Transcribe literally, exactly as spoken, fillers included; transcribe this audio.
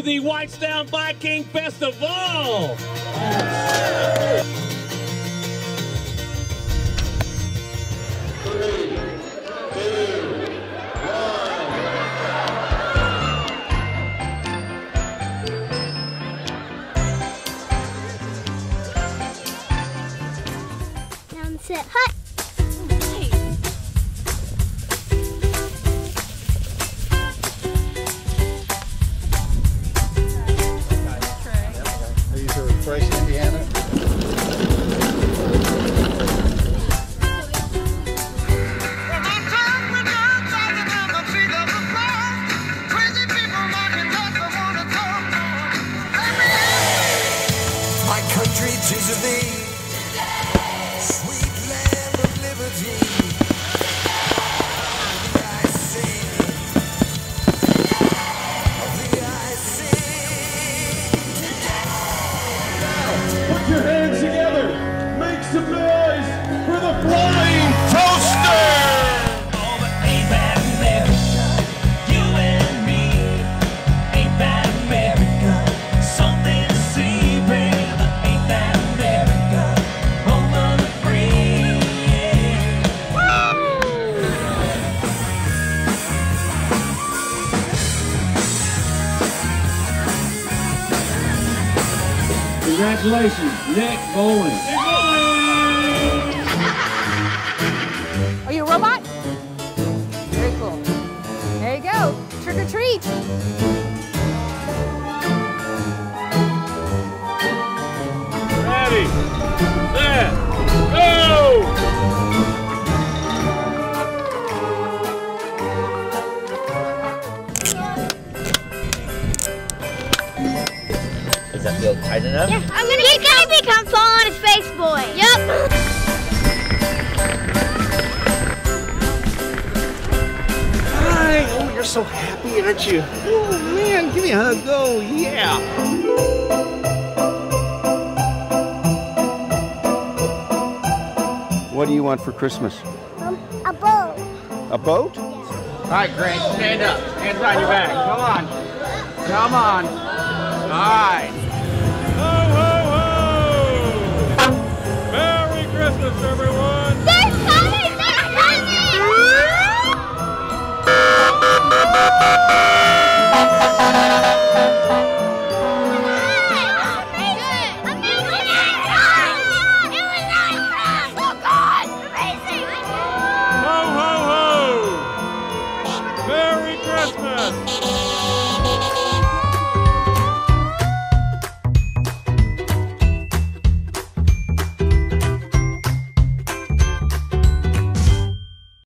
to the Whitestone Viking Festival. Three, two, one. Now sit hut. These are fresh Indiana. My country, 'tis of thee, sweet land of liberty. Thee I sing, thee I sing. Put your hands together. Make some noise for the Flying Toaster. Oh, but ain't that America? You and me. Ain't that America? Something to see, baby. Ain't that America? Home of the free. Congratulations, Nick Bowen. Are you a robot? Very cool. There you go. Trick or treat. Ready, set, go! Does that feel tight enough? Yeah, I'm gonna, He's gonna become Fall on his Face Boy. Yep. Hi. Oh, you're so happy, aren't you? Oh, man, give me a hug. Oh, yeah. What do you want for Christmas? Um, a boat. A boat? All right, Grant, stand up. Hands behind your back. Come on. Come on. All right. Ho, ho, ho! Merry Christmas, everybody!